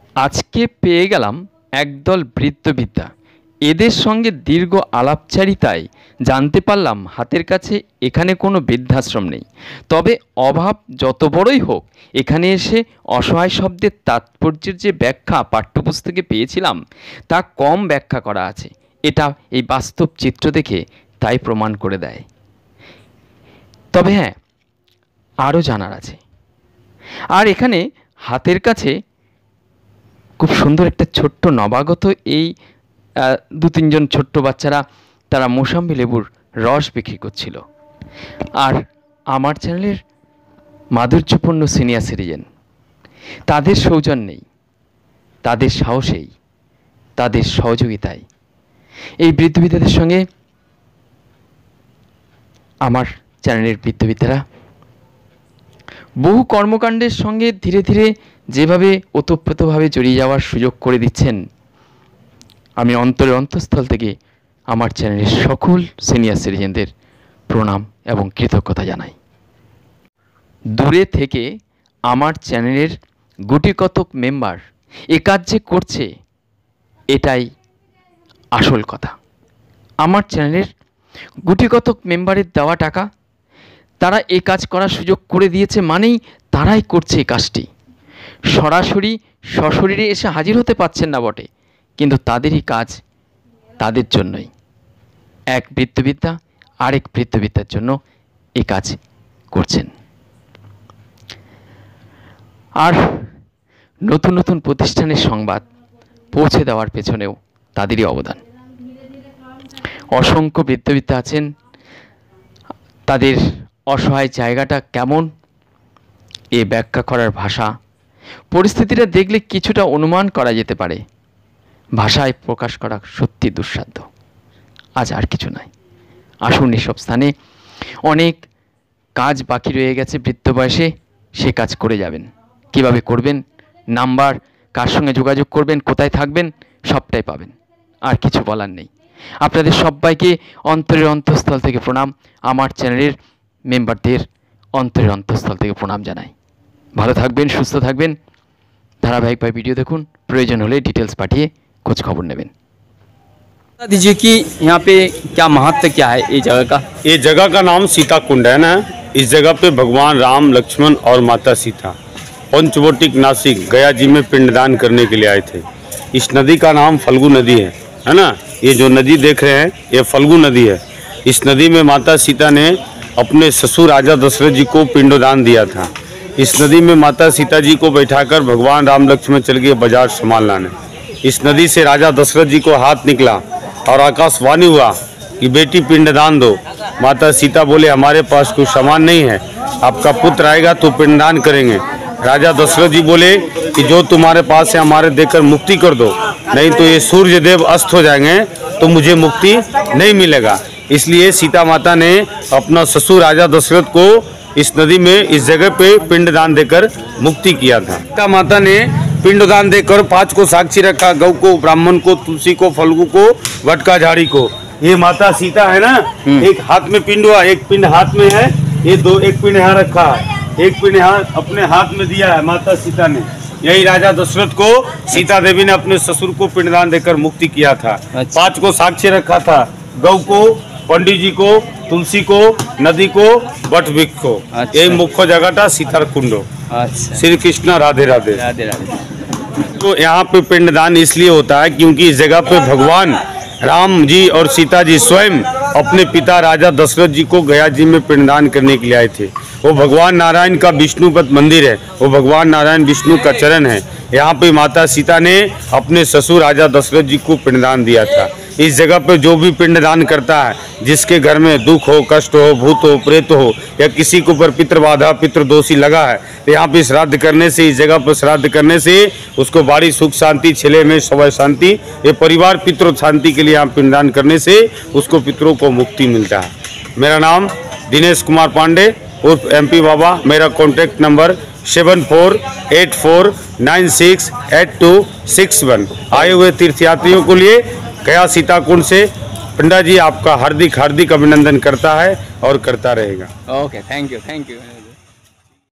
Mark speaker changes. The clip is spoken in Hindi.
Speaker 1: আজকে পেয়ে গেলাম একদল বৃত্তবিদ্যা। এদের সঙ্গে দীর্ঘ আলাপচারিতায় জানতে পারলাম হাতের কাছে এখানে কোনো বৃদ্ধাশ্রম নেই। তবে অভাব যত বড়ই হোক, এখানে এসে অসহায় শব্দের তাৎপর্যের যে ব্যাখ্যা পাঠ্যপুস্তকে পেয়েছিলাম তা কম ব্যাখ্যা করা আছে। এটা এই বাস্তব চিত্র দেখে তাই প্রমাণ করে দেয়। তবে হ্যাঁ, আরও জানার আছে। আর এখানে হাতের কাছে খুব সুন্দর একটা ছোট্ট নবাগত এই দু তিনজন ছোট্ট বাচ্চারা তারা মৌসাম্বি লেবুর রস বিক্রি করছিল। আর আমার চ্যানেলের মাধুর্যপূর্ণ সিনিয়র সিটিজেন, তাদের সৌজন্যেই, তাদের সাহসেই, তাদের সহযোগিতায় এই বৃদ্ধবিদ্যাদের সঙ্গে আমার চ্যানেলের বৃদ্ধবিদ্যারা বহু কর্মকাণ্ডের সঙ্গে ধীরে ধীরে যেভাবে ওতপ্রোতভাবে জড়িয়ে যাওয়ার সুযোগ করে দিচ্ছেন, আমি অন্তরের অন্তঃস্থল থেকে আমার চ্যানেলের সকল সিনিয়র সিটিজেনদের প্রণাম এবং কৃতজ্ঞতা জানাই। দূরে থেকে আমার চ্যানেলের গুটি কতক মেম্বার এ কাজ যে করছে, এটাই আসল কথা। আমার চ্যানেলের গুটি কতক মেম্বারের দেওয়া টাকা তারা এ কাজ করার সুযোগ করে দিয়েছে মানেই তারাই করছে এই কাজটি। সরাসরি সশরীরে এসে হাজির হতে পারছেন না বটে, কিন্তু তাদেরই কাজ তাদের জন্যই। এক বৃত্তবিদ্যা আরেক বৃত্তবিদ্যার জন্য এই কাজ করছেন। আর নতুন নতুন প্রতিষ্ঠানের সংবাদ পৌঁছে দেওয়ার পেছনেও তাদেরই অবদান। অসংখ্য বৃত্তবিদ্যা আছেন, তাদের অসহায় জায়গাটা কেমন এ ব্যাখ্যা করার ভাষা, পরিস্থিতিটা দেখলে কিছুটা অনুমান করা যেতে পারে। ভাষায় প্রকাশ করা সত্যি দুঃসাধ্য। আজ আর কিছু নয়, আসুন এসব স্থানে অনেক কাজ বাকি রয়ে গেছে। বৃদ্ধ বয়সে সে কাজ করে যাবেন। কিভাবে করবেন, নাম্বার, কার সঙ্গে যোগাযোগ করবেন, কোথায় থাকবেন, সবটাই পাবেন। আর কিছু বলার নেই। আপনাদের সবাইকে অন্তরের অন্তঃস্থল থেকে প্রণাম। আমার চ্যানেলের মেম্বারদের অন্তরের অন্তঃস্থল থেকে প্রণাম জানাই। ভালো থাকবেন, সুস্থ থাকবেন, ধারাবাহিকভাবে ভিডিও দেখুন, প্রয়োজন হলে ডিটেলস পাঠিয়ে খোঁজ খবর নেবেন।
Speaker 2: बता दीजिए कि यहाँ पे क्या महत्व क्या है ये जगह का?
Speaker 3: ये जगह का नाम सीता कुंड है ना। इस जगह पे भगवान राम, लक्ष्मण और माता सीता पंचवटिक नासिक गया जी में पिंडदान करने के लिए आए थे। इस नदी का नाम फल्गु नदी है ना। ये जो नदी देख रहे हैं ये फल्गु नदी है। इस नदी में माता सीता ने अपने ससुर राजा दशरथ जी को पिंडदान दिया था। इस नदी में माता सीता जी को बैठाकर भगवान राम लक्ष्मण चल गए बाजार सामान लाने। इस नदी से राजा दशरथ जी को हाथ निकला और आकाशवाणी हुआ कि बेटी पिंडदान दो। माता सीता बोले हमारे पास कोई सामान नहीं है, आपका पुत्र आएगा तो पिंडदान करेंगे। राजा दशरथ जी बोले कि जो तुम्हारे पास है हमारे देकर मुक्ति कर दो, नहीं तो ये सूर्य देव अस्त हो जाएंगे तो मुझे मुक्ति नहीं मिलेगा। इसलिए सीता माता ने अपना ससुर राजा दशरथ को इस नदी में इस जगह पे पिंडदान देकर मुक्ति किया था। सीता माता ने पिंडदान देकर 5 को साक्षी रखा, गौ को, ब्राह्मण को, तुलसी को, फल्गु को, वटका झाड़ी को। ये माता सीता है ना, एक हाथ में पिंड हुआ, एक पिंड हाथ में है, ये दो, एक पिंड यहाँ रखा है, एक पिंड यहाँ अपने हाथ में दिया है माता सीता ने। यही राजा दशरथ को सीता देवी ने अपने ससुर को पिंडदान देकर मुक्ति किया था। 5 को साक्षी रखा था, गौ को, पंडित जी को, तुलसी को, नदी को, वट वृक्ष को। यही मुख्य जगह था सीता कुंड। श्री कृष्ण राधे राधे।
Speaker 2: राधे राधे।
Speaker 3: तो यहाँ पे पिंडदान इसलिए होता है क्योंकि इस जगह पे भगवान राम जी और सीता जी स्वयं अपने पिता राजा दशरथ जी को गया जी में पिंडदान करने के लिए आए थे। वो भगवान नारायण का विष्णुपद मंदिर है, वो भगवान नारायण विष्णु का चरण है। यहाँ पे माता सीता ने अपने ससुर राजा दशरथ जी को पिंडदान दिया था। इस जगह पे जो भी पिंडदान करता है, जिसके घर में दुख हो, कष्ट हो, भूत हो, प्रेत हो, या किसी के ऊपर पितृबाधा, पितृदोषी लगा है, तो यहाँ पे श्राद्ध करने से, इस जगह पर श्राद्ध करने से उसको बाड़ी सुख शांति, छेले में सवय शांति, ये परिवार पितृ शांति के लिए यहाँ पिंडदान करने से उसको पितरों को मुक्ति मिलता है। मेरा नाम दिनेश कुमार पांडे उर्फ MP बाबा। मेरा कॉन्टैक्ट नंबर 7484968261। आए हुए तीर्थयात्रियों को लिए गया सीता कुंड से पंडा जी आपका हार्दिक हार्दिक अभिनंदन करता है और करता रहेगा।
Speaker 2: Okay, thank you.